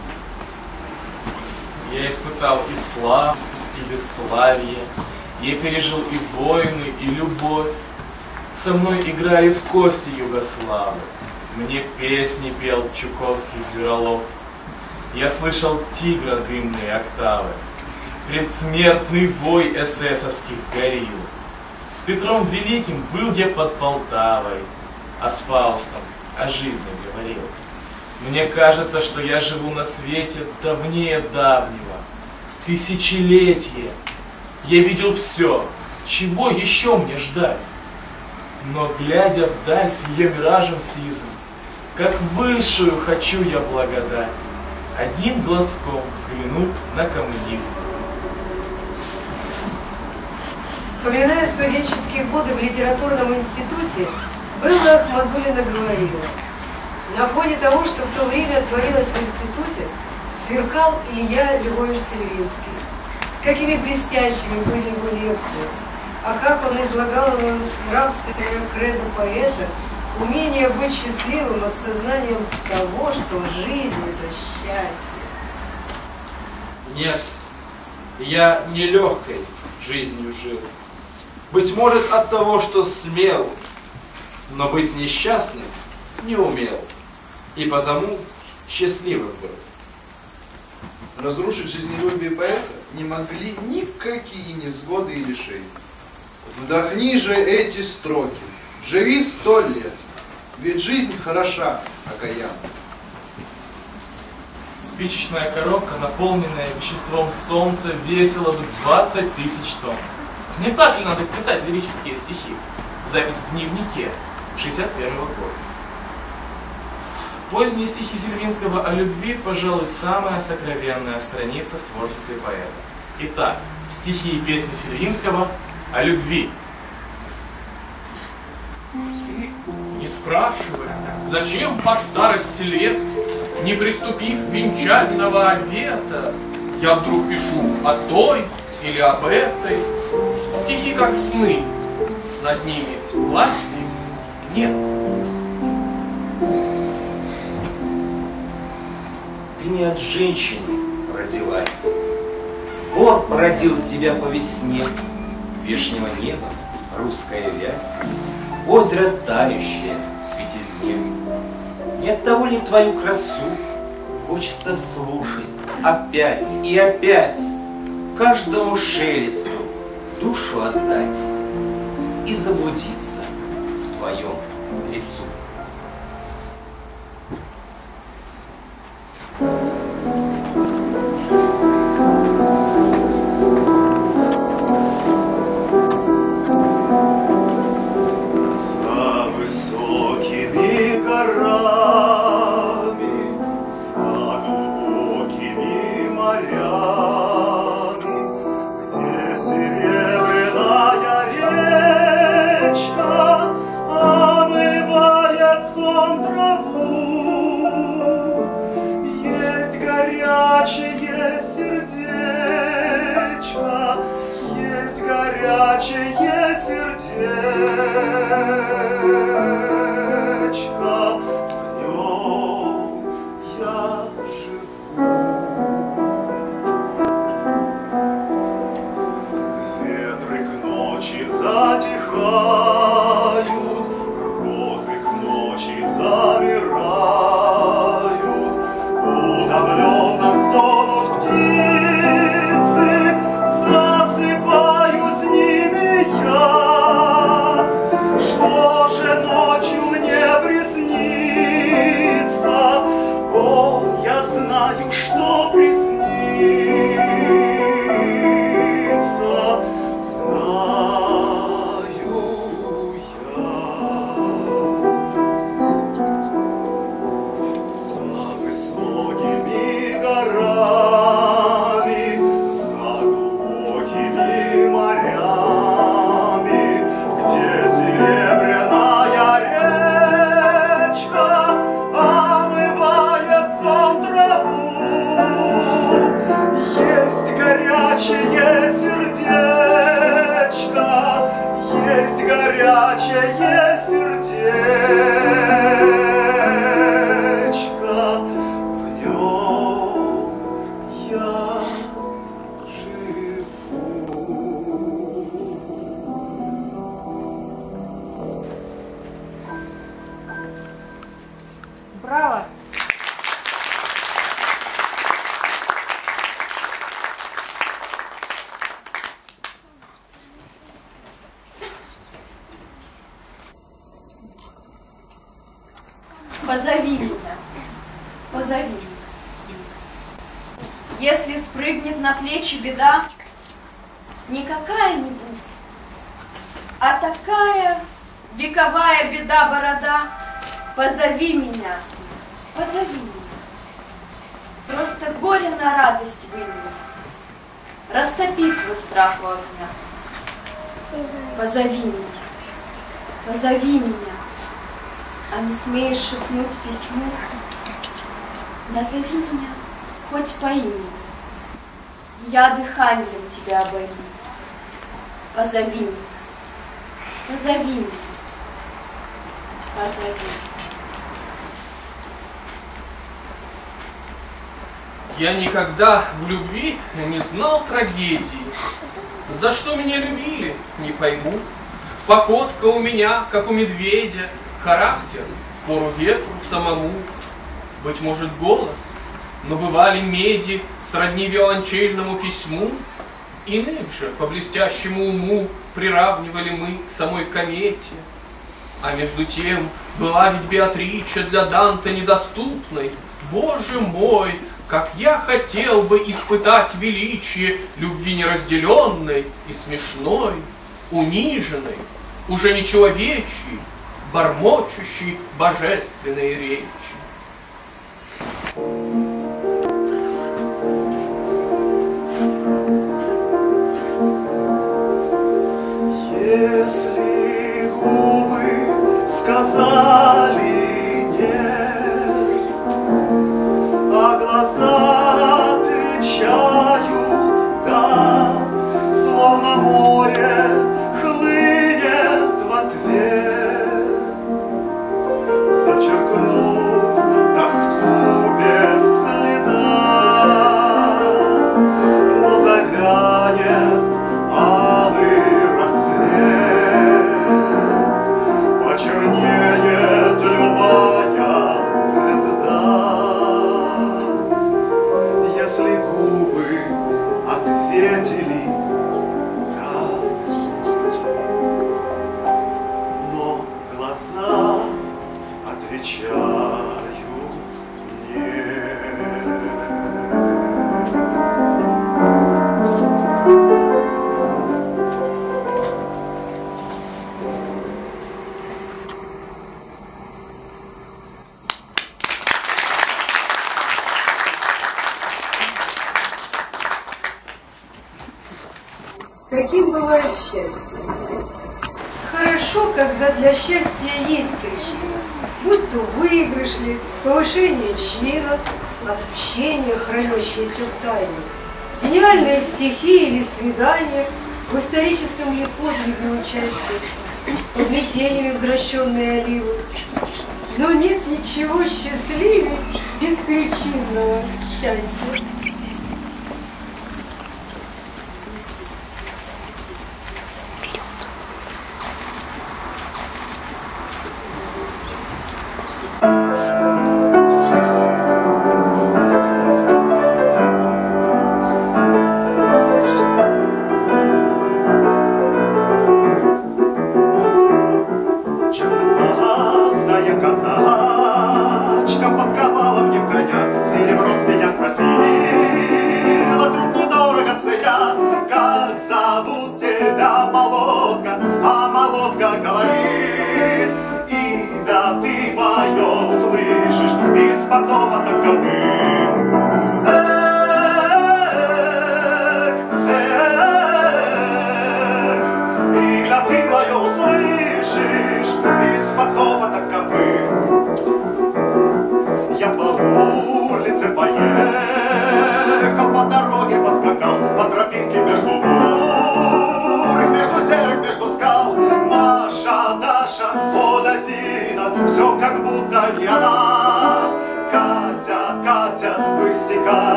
Я испытал и славу, и бесславие. Я пережил и войны, и любовь. Со мной играли в кости югославы. Мне песни пел Чуковский Зверолов. Я слышал тигра дымные октавы. Предсмертный вой эсэсовских горил. С Петром Великим был я под Полтавой, а с Фаустом о жизни говорил. Мне кажется, что я живу на свете давнее давнего, тысячелетие. Я видел все, чего еще мне ждать? Но, глядя вдаль с ее миражем сизым, как высшую хочу я благодать, одним глазком взглянуть на коммунизм. Вспоминая студенческие годы в литературном институте, Белла Ахмадуллина говорила: На фоне того, что в то время творилось в институте, сверкал Илья Львович Сильвинский. Какими блестящими были его лекции, а как он излагал нам нравственную кредо поэта, умение быть счастливым от сознания того, что жизнь – это счастье. Нет, я нелегкой жизнью жил. Быть может, от того, что смел, но быть несчастным не умел, и потому счастливым был. Разрушить жизнелюбие поэта не могли никакие невзгоды и лишения. Вдохни же эти строки, живи сто лет, ведь жизнь хороша, окаянна. Спичечная коробка, наполненная веществом солнца, весила бы двадцать тысяч тонн. Не так ли надо писать лирические стихи? Запись в дневнике шестьдесят первого года. Поздние стихи Сильвинского о любви, пожалуй, самая сокровенная страница в творчестве поэта. Итак, стихи и песни Сильвинского о любви. Не спрашивай, зачем по старости лет, не приступив венчального обета, я вдруг пишу о той или об этой. Стихи как сны, над ними власти нет. Ты не от женщины родилась. Бог породил тебя по весне. Вешнего неба русская вязь, озеро тающее в светизне. Не от того ли твою красу хочется слушать опять и опять, каждому шелесту душу отдать и заблудиться в твоем лесу. Браво! Позови меня, позови меня. Если спрыгнет на плечи беда, не какая-нибудь, а такая вековая беда-борода, позови меня, позови меня. Просто горе на радость вымени. Растопи свой страх у огня. Позови меня, позови меня. а не смеешь шепнуть письму. Назови меня хоть по имени, я дыханием тебя обойму. Позови меня, позови меня, позови. Я никогда в любви не знал трагедии. За что меня любили, не пойму. Походка у меня, как у медведя, характер в пору ветру самому. Быть может, голос, но бывали меди сродни виолончельному письму. Иных же по блестящему уму приравнивали мы к самой комете. А между тем была ведь Беатрича для Данте недоступной. Боже мой, как я хотел бы испытать величие любви неразделенной и смешной, униженной, уже не человечьей, бормочущей божественной речи. Если губы сказали нет, а глаза отвечают да, словно море хлынет в ответ, зачеркнув тоску без следа, но завянет алый рассвет, почернеет любая звезда. Если губы ответили да, но глаза отвечают нет. Каким бывает счастье? Хорошо, когда для счастья есть причина. Будь то выигрыш ли, повышение чина, отмщение, хранящееся в тайне, гениальные стихи или свидания, в историческом ли подвиге участие, под метелями возвращенные оливы. Но нет ничего счастливее беспричинного счастья.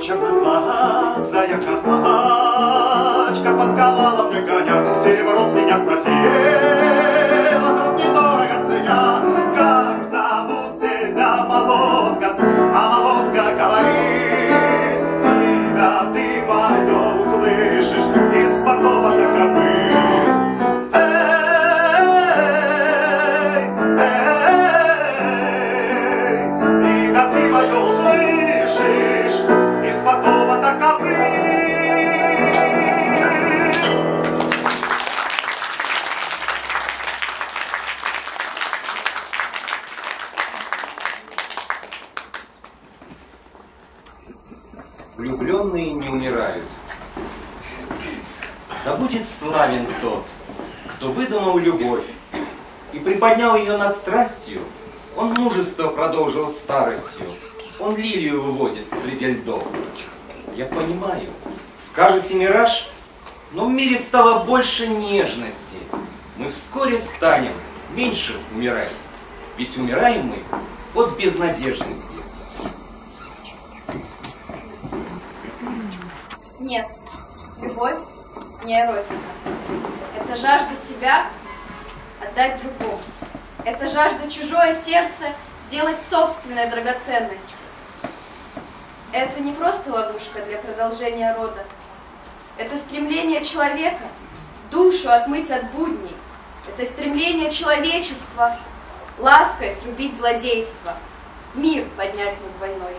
Черноглазая казачка подковала мне коня, серебро с меня я спросил, а тут недорого ценя, как зовут тебя, молодка, а молодка говорит, имя ты мое услышишь из потока до копыт. Эй, эй, имя ты мое услышишь из потока до копыт. Влюбленные не умирают. Да будет славен тот, кто выдумал любовь и приподнял ее над страстью. Он мужество продолжил старостью, он лилию выводит среди льдов. Я понимаю, скажете мираж, но в мире стало больше нежности. Мы вскоре станем меньше умирать, ведь умираем мы от безнадежности. Нет, любовь не эротика. Это жажда себя отдать другому. Это жажда чужое сердце сделать собственной драгоценностью. Это не просто ловушка для продолжения рода. Это стремление человека душу отмыть от будней. Это стремление человечества лаской срубить злодейство, мир поднять над войной.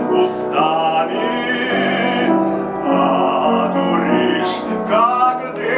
Устами одуришь, как дым.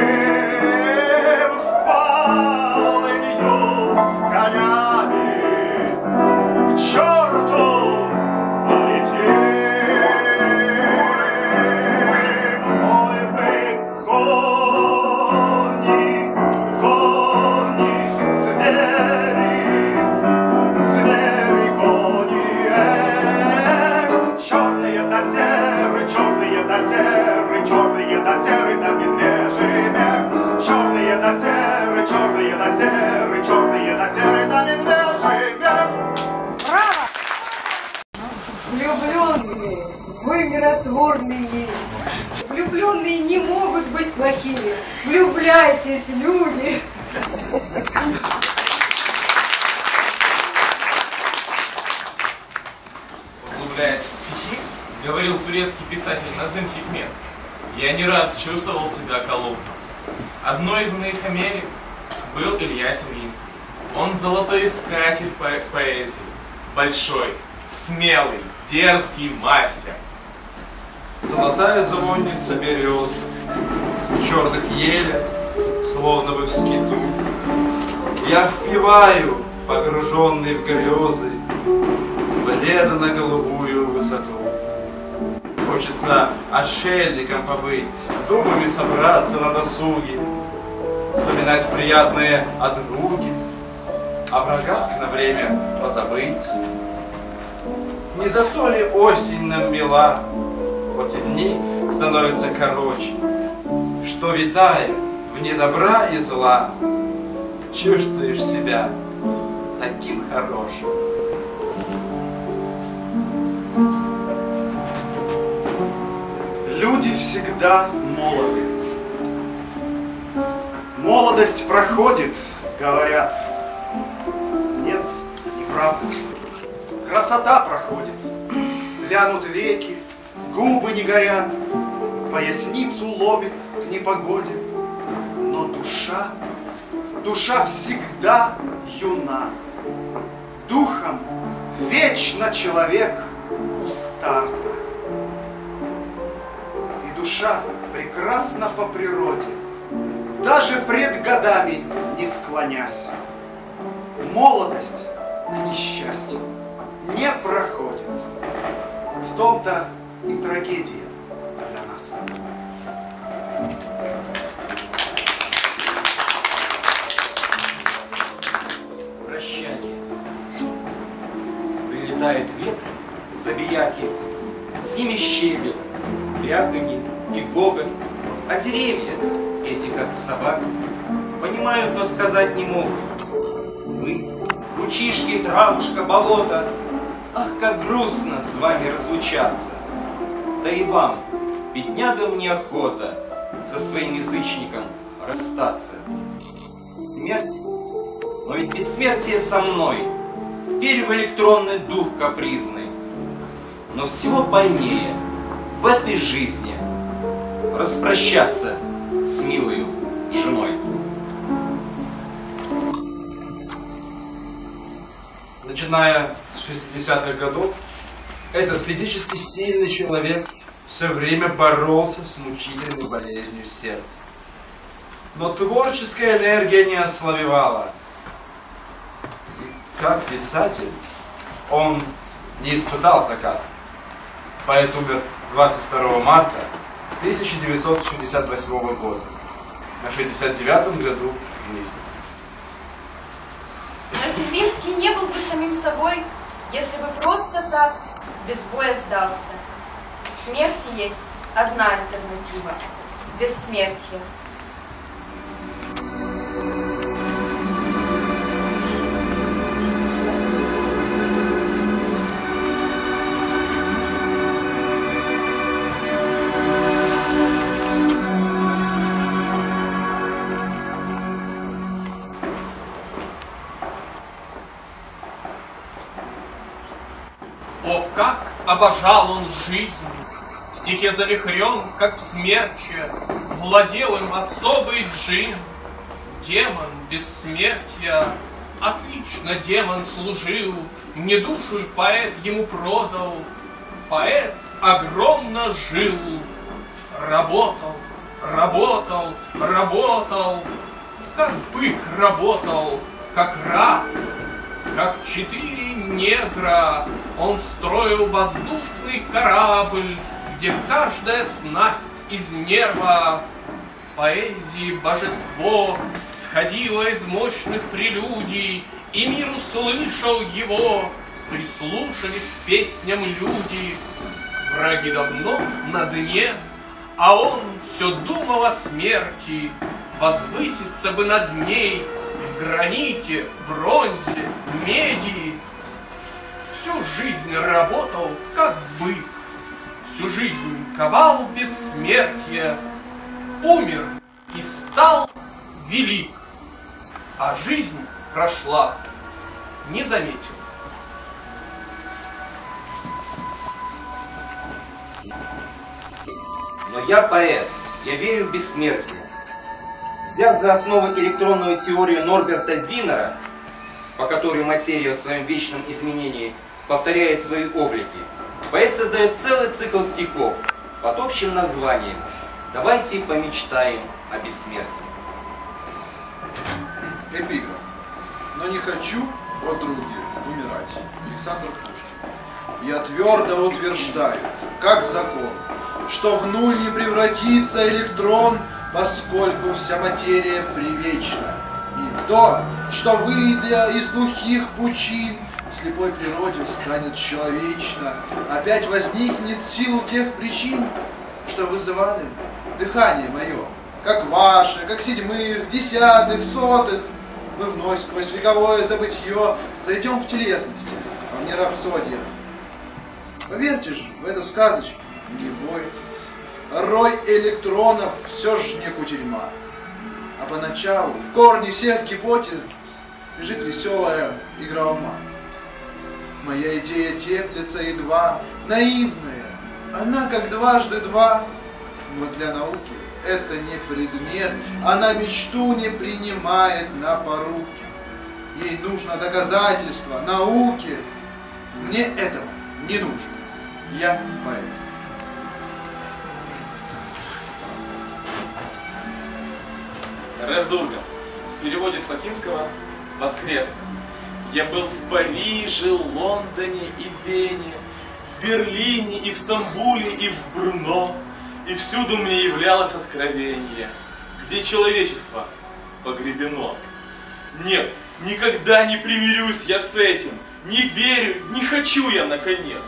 на серый, черные на серый, да медвежий мех. Влюбленные, вы миротворные. Влюбленные не могут быть плохими. Влюбляйтесь, люди. Углубляясь в стихи, говорил турецкий писатель Назым Хикмет, я не раз чувствовал себя Колумбом. Одной из моих Америк был Илья Севлинский. Он золотоискатель по в поэзии, большой, смелый, дерзкий мастер. Золотая звонница березы, в черных елях, словно бы в скиту. Я впиваю, погруженный в грезы, бледно-голубую высоту. Хочется отшельником побыть, с думами собраться на досуге, вспоминать приятные отруги, о врагах на время позабыть. Не за то ли осень нам мила, хоть и дни становятся короче, что, витая вне добра и зла, чувствуешь себя таким хорошим. Люди всегда молоды. Молодость проходит, говорят. Нет, неправда. Красота проходит. Вянут веки, губы не горят, поясницу ломит к непогоде. Но душа, душа всегда юна. Духом вечно человек у старта. И душа прекрасна по природе, даже пред годами не склонясь. Молодость, к несчастью, не проходит. В том-то и трагедия для нас. Прощание. Прилетает ветром забияки, с ними щебет, бряканье и гогот, а деревья, эти как собаки, понимают, но сказать не могут. Вы, ручишки, травушка, болото, ах, как грустно с вами разлучаться. Да и вам, беднягам, неохота со своим язычником расстаться. Смерть? Но ведь бессмертие со мной. Верю в электронный дух капризный. Но всего больнее в этой жизни распрощаться с милою женой. Начиная с шестидесятых годов, этот физически сильный человек все время боролся с мучительной болезнью сердца. Но творческая энергия не ослабевала. И как писатель он не испытал заката. Поэт умер двадцать второго марта тысяча девятьсот шестьдесят восьмого года, на шестьдесят девятом году жизни. Но Сильвинский не был бы самим собой, если бы просто так, без боя сдался. В смерти есть одна альтернатива – бессмертие. О, как обожал он жизнь! В стихе завихрен, как в смерче, владел им особый джин. Демон бессмертия, отлично демон служил, не душу поэт ему продал, поэт огромно жил. Работал, работал, работал, как бык работал, как раб, как четыре негра. Он строил воздушный корабль, где каждая снасть из нерва. Поэзии божество сходило из мощных прелюдий, и мир услышал его, прислушались к песням люди. Враги давно на дне, а он все думал о смерти, возвыситься бы над ней, в граните, бронзе, меди. Всю жизнь работал, как бык, всю жизнь ковал бессмертие, умер и стал велик, а жизнь прошла, не заметил. Но я поэт, я верю в бессмертие. Взяв за основу электронную теорию Норберта Винера, по которой материя в своем вечном изменении повторяет свои облики, поэт создает целый цикл стихов под общим названием «Давайте помечтаем о бессмертии». Эпиграф. Но не хочу, о друге, умирать. Александр Пушкин. Я твердо утверждаю, как закон, что в нуль не превратится электрон, поскольку вся материя привечна. И то, что, выйдя из глухих пучин, в слепой природе станет человечно, опять возникнет в силу тех причин, что вызывали дыхание мое, как ваше, как седьмых, десятых, сотых. Мы вновь сквозь вековое забытье зайдем в телесность, а не рапсодия. Поверьте же в эту сказочку, не бойтесь. Рой электронов все ж не кутерьма. А поначалу в корне всех гипотез лежит веселая игра ума. Моя идея теплится едва, наивная, она как дважды два. Но для науки это не предмет, она мечту не принимает на поруки. Ей нужно доказательство науке. Мне этого не нужно. Я поэт. Резургам. В переводе с латинского «воскресный». Я был в Париже, Лондоне и Вене, в Берлине и в Стамбуле и в Брно, и всюду мне являлось откровение, где человечество погребено. Нет, никогда не примирюсь я с этим, не верю, не хочу я, наконец.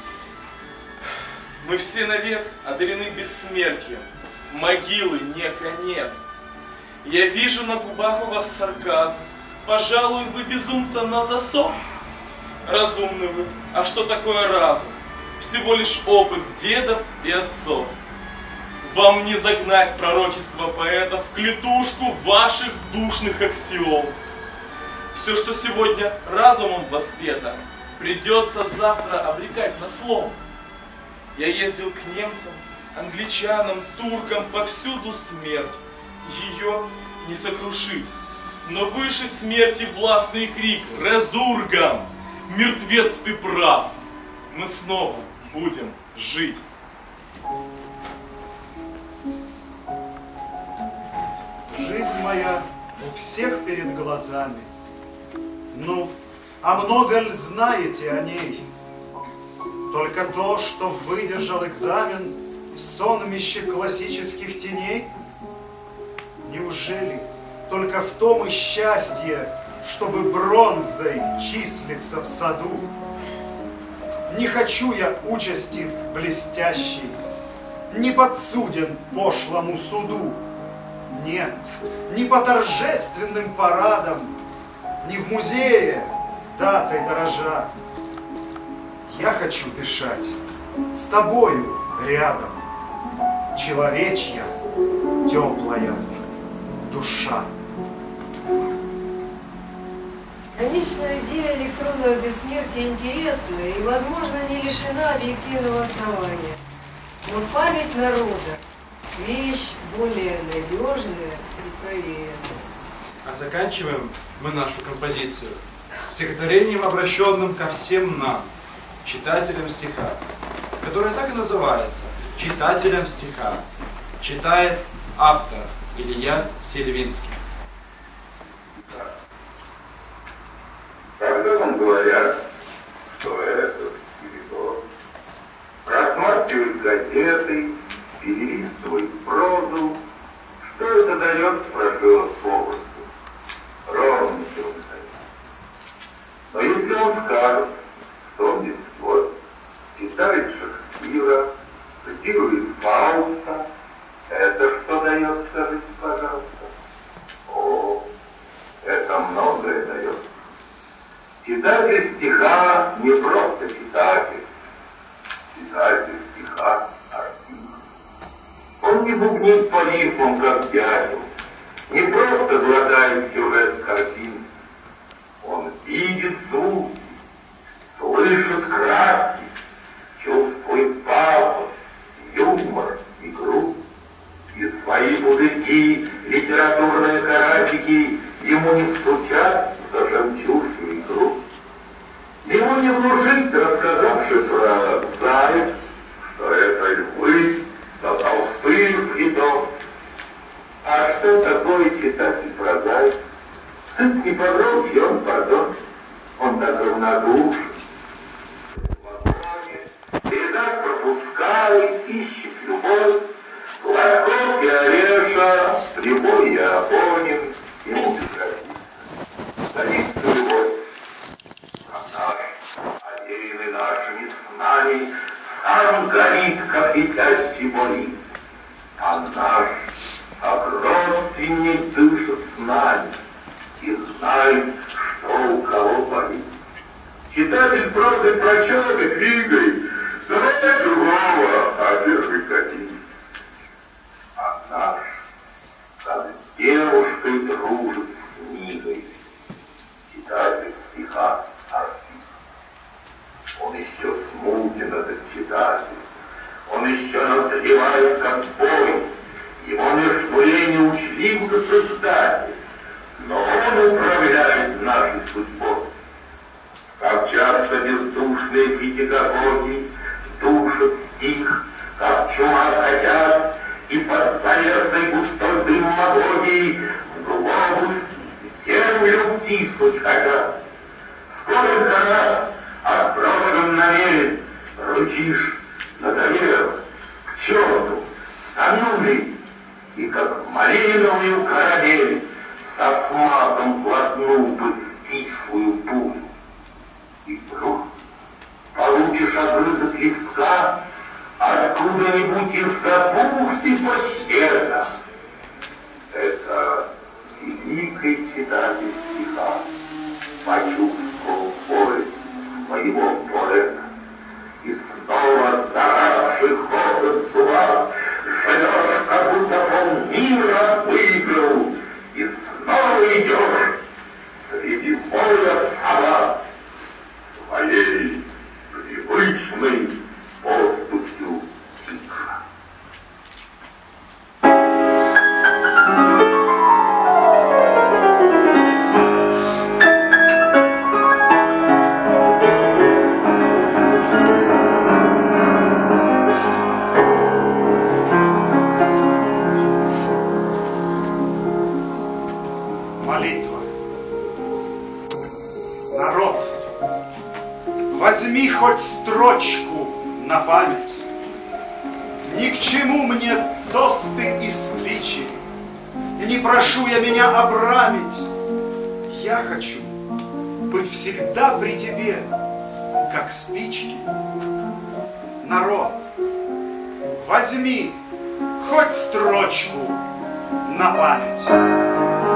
Мы все навек одарены бессмертием, могилы не конец. Я вижу на губах у вас сарказм, пожалуй, вы безумца на засов. Разумны вы, а что такое разум? Всего лишь опыт дедов и отцов. Вам не загнать пророчество поэтов в клетушку ваших душных аксиом. Все, что сегодня разумом воспето, придется завтра обрекать на слом. Я ездил к немцам, англичанам, туркам, повсюду смерть. Ее не сокрушить. Но выше смерти властный крик: «Резургам! Мертвец, ты прав! Мы снова будем жить!» Жизнь моя у всех перед глазами. Ну, а много ли знаете о ней? Только то, что выдержал экзамен в сонмище классических теней? Неужели только в том и счастье, чтобы бронзой числиться в саду? Не хочу я участи блестящей, не подсуден пошлому суду. Нет, не по торжественным парадам, не в музее датой дорожа. Я хочу дышать с тобою рядом, человечья теплая душа. Конечно, идея электронного бессмертия интересна и, возможно, не лишена объективного основания. Но память народа – вещь более надежная и проверенная. А заканчиваем мы нашу композицию стихотворением, обращенным ко всем нам, читателям стиха, которое так и называется «Читателям стиха». Читает автор Илья Сильвинский. Когда вам говорят, что это перевод, просматривают газеты, перелистывают прозу, что это дает, спрашивал попросту. Ровно все устает. Но если он скажет, что он бесплод, читает Шекспира, цитирует Фауста, это что дает, скажите, пожалуйста? О, это многое дает. Читатель стиха не просто читатель, читатель стиха артист. Он не бубнит по рифмам, как дятел, не просто глотает сюжет картин. Он видит звуки, слышит краски, чувствует пафос, юмор и грусть. И свои пузырьки, литературные карасики ему не стучат за жемчужную игру. Ему не внушить, рассказавши про заяц, что это львы, да толстых фитов. А что такое читатель про заяц? Сыпни погромче, он пардон, он так равнодушен. Передать пропускает, ищет любовь. Лотков и Ореша, прибой и Афонин, ему безразлично. Царица любовь, а наш, одеянный нашими снами, сам горит, как летящий болит. А наш, как родственник, дышит с нами и знает, что у кого болит. Читатель просто прочел и двигает, давай другого, а первый катись. А наш, как с девушкой дружит с книгой, читатель стиха артист. Он еще смутен, этот читатель, он еще назревает, как бой, его меж не учлив государь, но он управляет нашей судьбой. Как часто бездушные пятигоботи душат стих, как чума хотят, и под завесой густой дым магогии в глобус землю втиснуть хотят. Сколько раз отброшен намерен, рычишь, надоел, к черту, станули, и как малиновую карамель со смаком глотнул бы кислую пулю. И вдруг получишь огрызок листка откуда-нибудь из запухшей паштета. Это великий читатель стиха почувствовал боль своего поэта. И снова заравший хохот зуба живешь, как будто полмира выиграл, и снова идешь среди боя сова своей привычной поступью тигра. Молитва. Народ, возьми хоть строчку на память. Ни к чему мне тосты и скличи, не прошу я меня обрамить. Я хочу быть всегда при тебе, как спички. Народ, возьми хоть строчку на память.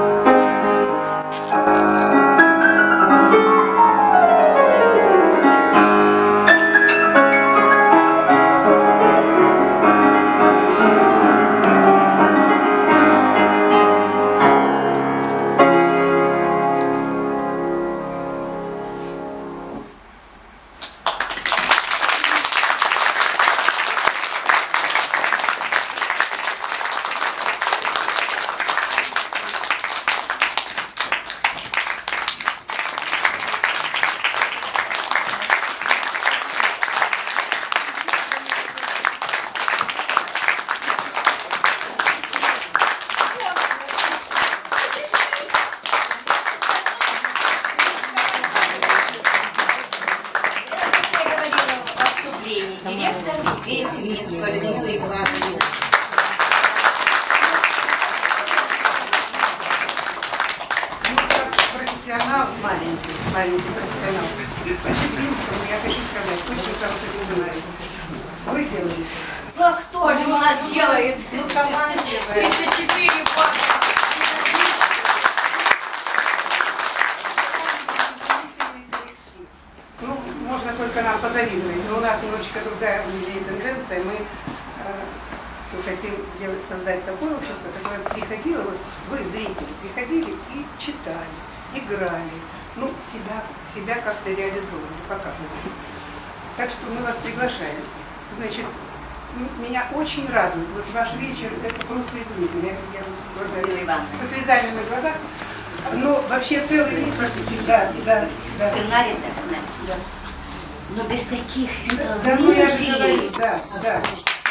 Профессионал маленький, маленький профессионал. По Сибирскому я хочу сказать, очень хороший сценарий. Вы делаете. Ну а кто же у нас делает? Ну, командовая. тридцать четыре года. просто нам позавидовали. Но у нас немножечко другая у людей тенденция. Мы э, все хотим сделать, создать такое общество, которое приходило, вот вы, зрители, приходили и читали, играли, ну, себя, себя как-то реализовывали, показывали. Так что мы вас приглашаем. Значит, меня очень радует. Вот ваш вечер, это просто изумительно. Я, я с глазами, со слезами на глазах. Но вообще целый вечер. Да, да, да. Сценарий, так знаешь. Да. Но без таких да, ну, я же говорю, да, да.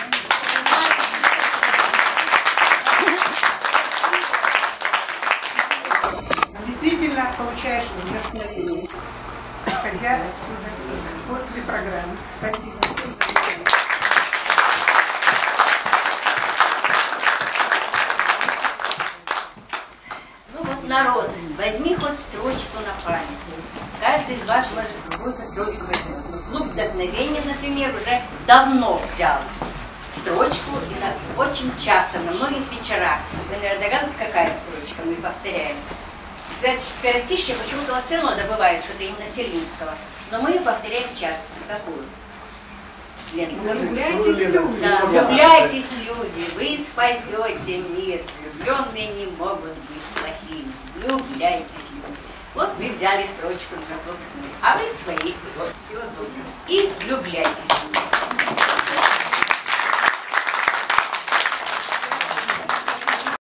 Действительно получаешь вдохновение, ходя отсюда после программы. Спасибо всем за внимание. Ну вот, народ, возьми хоть строчку на память. Каждый из вас может какую-то строчку возьмет. Клуб вдохновения, например, уже давно взял строчку, и так, очень часто, на многих вечерах. Вы, наверное, догадываетесь, какая строчка, мы повторяем. Кстати, Скоростище почему-то все равно забывает, что это именно Сельвинского. Но мы ее повторяем часто. Какую? Влюбляйтесь, люди. Да, влюбляйтесь, люди, вы спасете мир. Влюбленные не могут быть плохими. Влюбляйтесь, люди. Вот мы взяли строчку для а вы свои. Всего доброго. И влюбляйтесь.